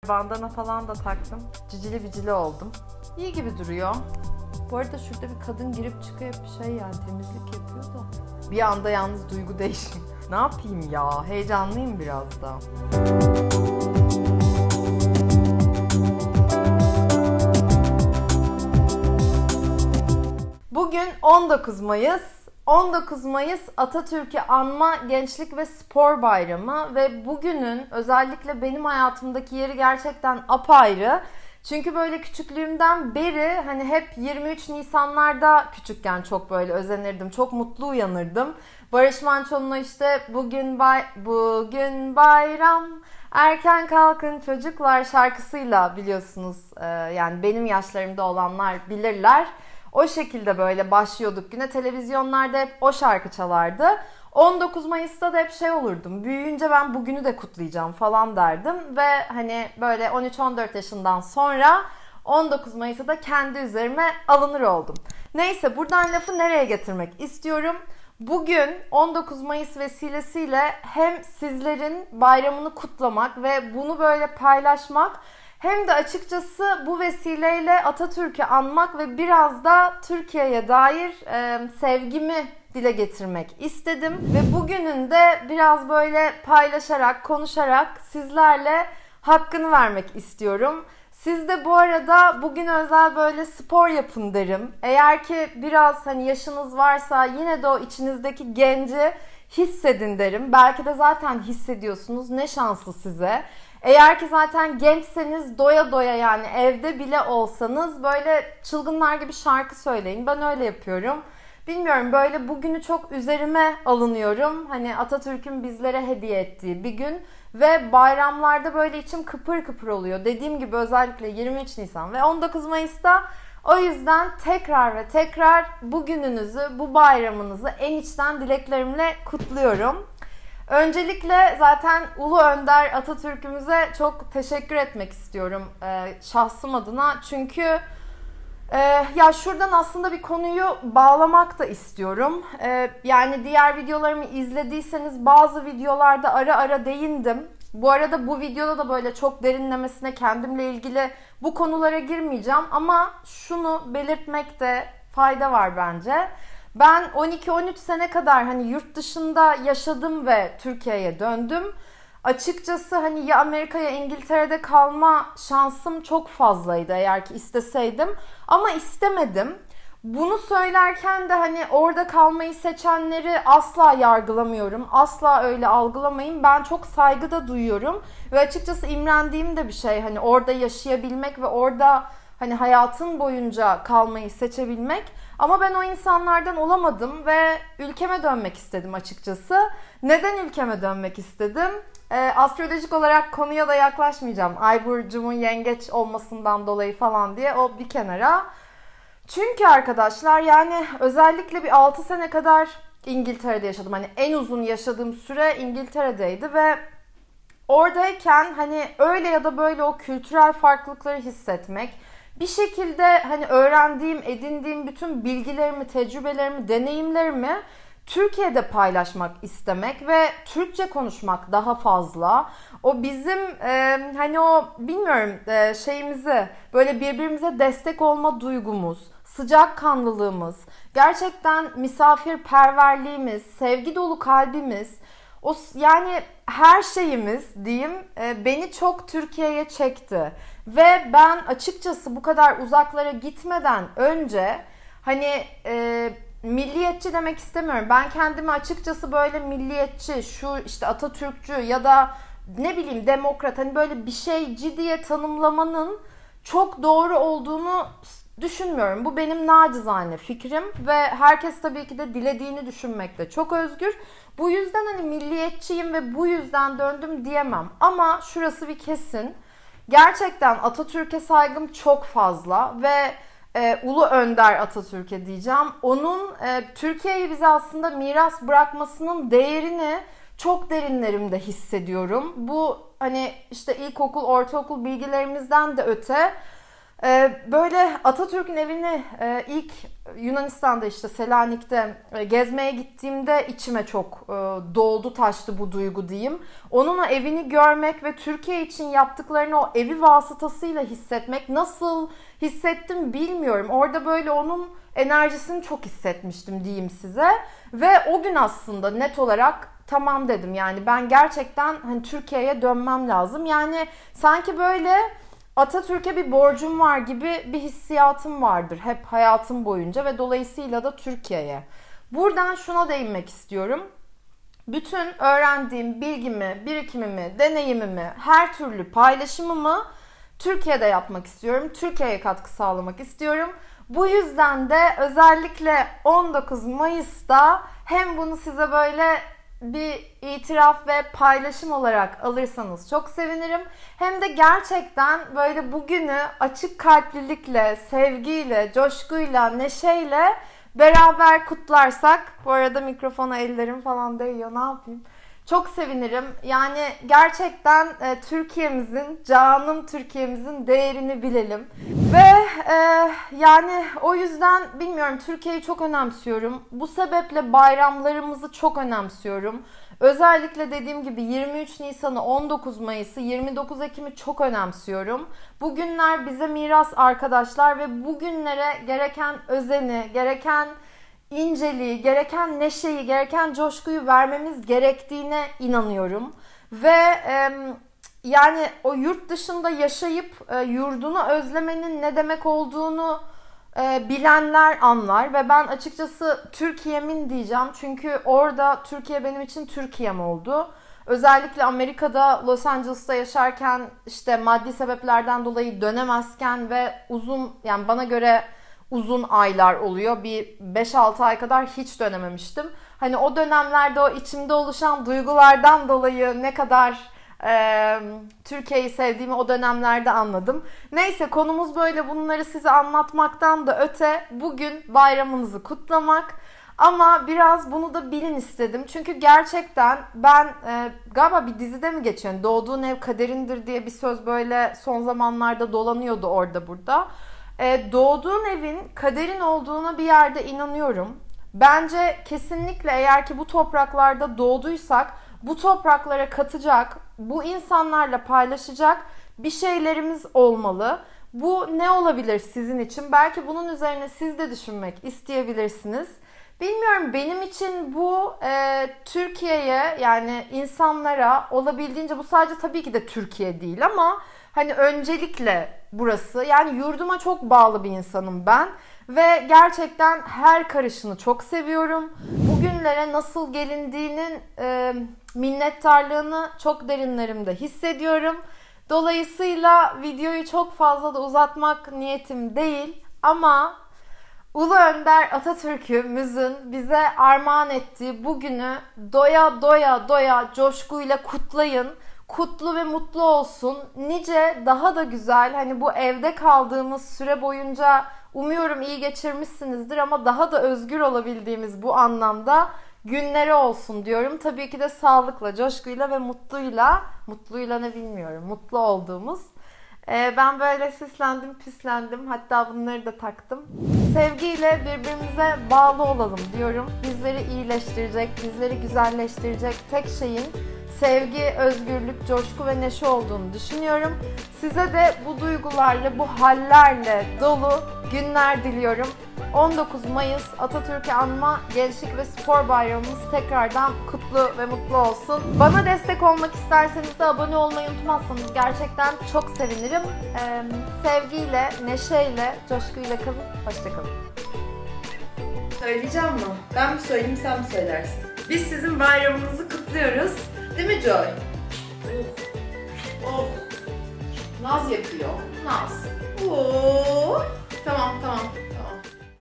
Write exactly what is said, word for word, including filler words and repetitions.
Bandana falan da taktım. Cicili bicili oldum. İyi gibi duruyor. Bu arada şurada bir kadın girip çıkıyor bir şey yani temizlik yapıyor da. Bir anda yalnız duygu değişim. Ne yapayım ya? Heyecanlıyım biraz da. Bugün on dokuz Mayıs. on dokuz Mayıs Atatürk'ü Anma Gençlik ve Spor Bayramı ve bugünün özellikle benim hayatımdaki yeri gerçekten apayrı. Çünkü böyle küçüklüğümden beri hani hep yirmi üç Nisanlarda küçükken çok böyle özenirdim. Çok mutlu uyanırdım. Barış Manço'nun işte bugün bay bugün bayram erken kalkın çocuklar şarkısıyla biliyorsunuz yani benim yaşlarımda olanlar bilirler. O şekilde böyle başlıyorduk güne. Televizyonlarda hep o şarkı çalardı. on dokuz Mayıs'ta da hep şey olurdum. Büyüyünce ben bugünü de kutlayacağım falan derdim. Ve hani böyle on üç on dört yaşından sonra on dokuz Mayıs'ta da kendi üzerime alınır oldum. Neyse buradan lafı nereye getirmek istiyorum? Bugün on dokuz Mayıs vesilesiyle hem sizlerin bayramını kutlamak ve bunu böyle paylaşmak hem de açıkçası bu vesileyle Atatürk'ü anmak ve biraz da Türkiye'ye dair e, sevgimi dile getirmek istedim. Ve bugünün de biraz böyle paylaşarak, konuşarak sizlerle hakkını vermek istiyorum. Siz de bu arada bugün özel böyle spor yapın derim. Eğer ki biraz hani yaşınız varsa yine de o içinizdeki genci hissedin derim. Belki de zaten hissediyorsunuz. Ne şanslı size. Eğer ki zaten gençseniz doya doya yani evde bile olsanız böyle çılgınlar gibi şarkı söyleyin. Ben öyle yapıyorum. Bilmiyorum böyle bugünü çok üzerime alınıyorum. Hani Atatürk'ün bizlere hediye ettiği bir gün ve bayramlarda böyle içim kıpır kıpır oluyor. Dediğim gibi özellikle yirmi üç Nisan ve on dokuz Mayıs'ta. O yüzden tekrar ve tekrar bugününüzü, bu bayramınızı en içten dileklerimle kutluyorum. Öncelikle zaten Ulu Önder Atatürk'ümüze çok teşekkür etmek istiyorum e, şahsım adına. Çünkü e, ya şuradan aslında bir konuyu bağlamak da istiyorum. E, yani diğer videolarımı izlediyseniz bazı videolarda ara ara değindim. Bu arada bu videoda da böyle çok derinlemesine kendimle ilgili bu konulara girmeyeceğim. Ama şunu belirtmekte fayda var bence. Ben on iki on üç sene kadar hani yurt dışında yaşadım ve Türkiye'ye döndüm. Açıkçası hani ya Amerika'ya İngiltere'de kalma şansım çok fazlaydı eğer ki isteseydim. Ama istemedim. Bunu söylerken de hani orada kalmayı seçenleri asla yargılamıyorum. Asla öyle algılamayın. Ben çok saygı da duyuyorum. Ve açıkçası imrendiğim de bir şey. Hani orada yaşayabilmek ve orada hani hayatın boyunca kalmayı seçebilmek. Ama ben o insanlardan olamadım ve ülkeme dönmek istedim açıkçası. Neden ülkeme dönmek istedim? E, astrolojik olarak konuya da yaklaşmayacağım. Ay burcumun yengeç olmasından dolayı falan diye o bir kenara. Çünkü arkadaşlar yani özellikle bir altı sene kadar İngiltere'de yaşadım. Hani en uzun yaşadığım süre İngiltere'deydi ve oradayken hani öyle ya da böyle o kültürel farklılıkları hissetmek, bir şekilde hani öğrendiğim, edindiğim bütün bilgilerimi, tecrübelerimi, deneyimlerimi Türkiye'de paylaşmak istemek ve Türkçe konuşmak daha fazla. O bizim e, hani o bilmiyorum e, şeyimizi böyle birbirimize destek olma duygumuz, sıcakkanlılığımız, gerçekten misafirperverliğimiz, sevgi dolu kalbimiz, o yani her şeyimiz diyeyim e, beni çok Türkiye'ye çekti. Ve ben açıkçası bu kadar uzaklara gitmeden önce hani e, milliyetçi demek istemiyorum. Ben kendimi açıkçası böyle milliyetçi, şu işte Atatürkçü ya da ne bileyim demokrat hani böyle bir şeyci diye tanımlamanın çok doğru olduğunu düşünmüyorum. Bu benim nacizane fikrim ve herkes tabii ki de dilediğini düşünmekte çok özgür. Bu yüzden hani milliyetçiyim ve bu yüzden döndüm diyemem. Ama şurası bir kesin. Gerçekten Atatürk'e saygım çok fazla ve e, Ulu Önder Atatürk'e diyeceğim. Onun e, Türkiye'yi bize aslında miras bırakmasının değerini çok derinlerimde hissediyorum. Bu hani işte ilkokul, ortaokul bilgilerimizden de öte Ee, böyle Atatürk'ün evini e, ilk Yunanistan'da işte Selanik'te e, gezmeye gittiğimde içime çok e, doldu taştı bu duygu diyeyim. Onun o evini görmek ve Türkiye için yaptıklarını o evi vasıtasıyla hissetmek, nasıl hissettim bilmiyorum. Orada böyle onun enerjisini çok hissetmiştim diyeyim size. Ve o gün aslında net olarak tamam dedim, yani ben gerçekten hani Türkiye'ye dönmem lazım. Yani sanki böyle Atatürk'e bir borcum var gibi bir hissiyatım vardır hep hayatım boyunca ve dolayısıyla da Türkiye'ye. Buradan şuna değinmek istiyorum. Bütün öğrendiğim bilgimi, birikimimi, deneyimimi, her türlü paylaşımımı Türkiye'de yapmak istiyorum. Türkiye'ye katkı sağlamak istiyorum. Bu yüzden de özellikle on dokuz Mayıs'ta hem bunu size böyle bir itiraf ve paylaşım olarak alırsanız çok sevinirim. Hem de gerçekten böyle bugünü açık kalplilikle, sevgiyle, coşkuyla, neşeyle beraber kutlarsak. Bu arada mikrofona ellerim falan değiyor, ne yapayım? Çok sevinirim. Yani gerçekten e, Türkiye'mizin, canım Türkiye'mizin değerini bilelim. Ve e, yani o yüzden bilmiyorum, Türkiye'yi çok önemsiyorum. Bu sebeple bayramlarımızı çok önemsiyorum. Özellikle dediğim gibi yirmi üç Nisan'ı, on dokuz Mayıs'ı, yirmi dokuz Ekim'i çok önemsiyorum. Bu günler bize miras arkadaşlar ve bu günlere gereken özeni, gereken inceliği, gereken neşeyi, gereken coşkuyu vermemiz gerektiğine inanıyorum. Ve e, yani o yurt dışında yaşayıp e, yurdunu özlemenin ne demek olduğunu e, bilenler anlar. Ve ben açıkçası Türkiye'min diyeceğim. Çünkü orada Türkiye benim için Türkiye'm oldu. Özellikle Amerika'da, Los Angeles'ta yaşarken işte maddi sebeplerden dolayı dönemezken ve uzun, yani bana göre uzun aylar oluyor. Bir beş altı ay kadar hiç dönememiştim. Hani o dönemlerde o içimde oluşan duygulardan dolayı ne kadar e, Türkiye'yi sevdiğimi o dönemlerde anladım. Neyse, konumuz böyle, bunları size anlatmaktan da öte bugün bayramınızı kutlamak. Ama biraz bunu da bilin istedim. Çünkü gerçekten ben e, galiba bir dizide mi geçiyor? Yani Doğduğun ev kaderindir diye bir söz böyle son zamanlarda dolanıyordu orada burada. E, doğduğun evin kaderin olduğuna bir yerde inanıyorum. Bence kesinlikle eğer ki bu topraklarda doğduysak bu topraklara katacak, bu insanlarla paylaşacak bir şeylerimiz olmalı. Bu ne olabilir sizin için? Belki bunun üzerine siz de düşünmek isteyebilirsiniz. Bilmiyorum, benim için bu e, Türkiye'ye, yani insanlara olabildiğince, bu sadece tabii ki de Türkiye değil ama hani öncelikle burası, yani yurduma çok bağlı bir insanım ben ve gerçekten her karışını çok seviyorum. Bugünlere nasıl gelindiğinin e, minnettarlığını çok derinlerimde hissediyorum. Dolayısıyla videoyu çok fazla da uzatmak niyetim değil ama Ulu Önder Atatürk'ümüzün bize armağan ettiği bugünü doya doya doya coşkuyla kutlayın. Kutlu ve mutlu olsun. Nice daha da güzel, hani bu evde kaldığımız süre boyunca umuyorum iyi geçirmişsinizdir ama daha da özgür olabildiğimiz bu anlamda günleri olsun diyorum. Tabii ki de sağlıkla, coşkuyla ve mutluyla, mutluyla ne bilmiyorum, mutlu olduğumuz. Ee, ben böyle süslendim, püslendim. Hatta bunları da taktım. Sevgiyle birbirimize bağlı olalım diyorum. Bizleri iyileştirecek, bizleri güzelleştirecek tek şeyin sevgi, özgürlük, coşku ve neşe olduğunu düşünüyorum. Size de bu duygularla, bu hallerle dolu günler diliyorum. on dokuz Mayıs Atatürk'ü anma Gençlik ve Spor Bayramımız tekrardan kutlu ve mutlu olsun. Bana destek olmak isterseniz de abone olmayı unutmazsanız gerçekten çok sevinirim. Ee, sevgiyle, neşeyle, coşkuyla kalın. Hoşçakalın. Söyleyeceğim mi? Ben mi söyleyeyim, sen mi söylersin? Biz sizin bayramınızı kutluyoruz. Değil mi Joy? Oh. Oh. Naz yapıyor. Naz. Oo. Tamam tamam.